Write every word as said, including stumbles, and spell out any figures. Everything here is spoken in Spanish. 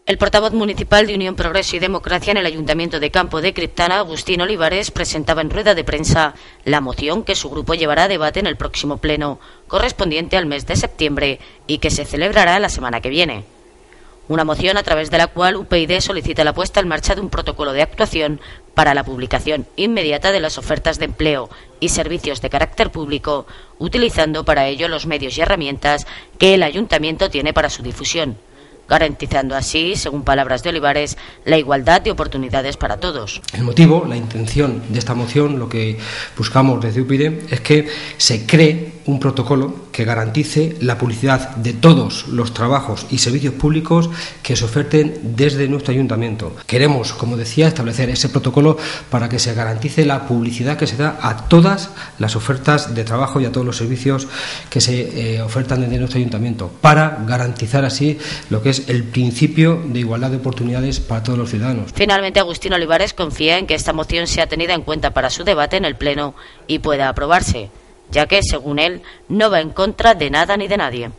El portavoz municipal de Unión, Progreso y Democracia en el Ayuntamiento de Campo de Criptana, Agustín Olivares, presentaba en rueda de prensa la moción que su grupo llevará a debate en el próximo pleno, correspondiente al mes de septiembre y que se celebrará la semana que viene. Una moción a través de la cual U P YD solicita la puesta en marcha de un protocolo de actuación para la publicación inmediata de las ofertas de empleo y servicios de carácter público, utilizando para ello los medios y herramientas que el Ayuntamiento tiene para su difusión, garantizando así, según palabras de Olivares, la igualdad de oportunidades para todos. El motivo, la intención de esta moción, lo que buscamos desde U P YD es que se cree un protocolo que garantice la publicidad de todos los trabajos y servicios públicos que se oferten desde nuestro ayuntamiento. Queremos, como decía, establecer ese protocolo para que se garantice la publicidad que se da a todas las ofertas de trabajo y a todos los servicios que se eh, ofertan desde nuestro ayuntamiento, para garantizar así lo que es el principio de igualdad de oportunidades para todos los ciudadanos. Finalmente, Agustín Olivares confía en que esta moción sea tenida en cuenta para su debate en el Pleno y pueda aprobarse, ya que, según él, no va en contra de nada ni de nadie.